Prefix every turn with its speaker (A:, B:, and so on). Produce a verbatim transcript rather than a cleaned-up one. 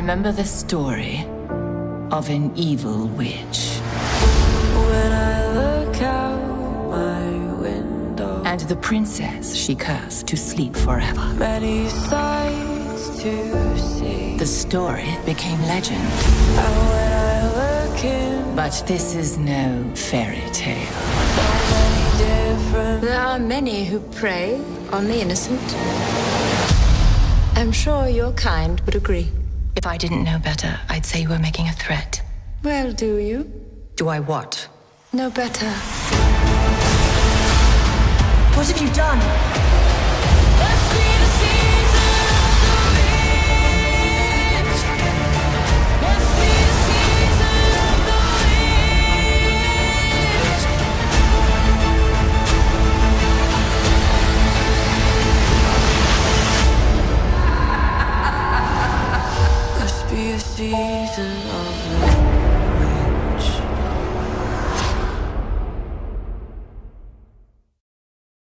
A: remember the story of an evil witch.
B: When I look out my window,
A: And the princess she cursed to sleep forever.
B: many sights to see.
A: The story became legend.
B: And when I look in,
A: But this is no fairy tale.
B: so many different.
C: There are many who prey on the innocent. I'm sure your kind would agree.
A: If I didn't know better, I'd say you were making a threat.
C: Well, do you?
A: Do I what?
C: Know better.
A: What have you done?
B: Must be the season of the witch. Must be the season of the witch. Must be a season of the witch.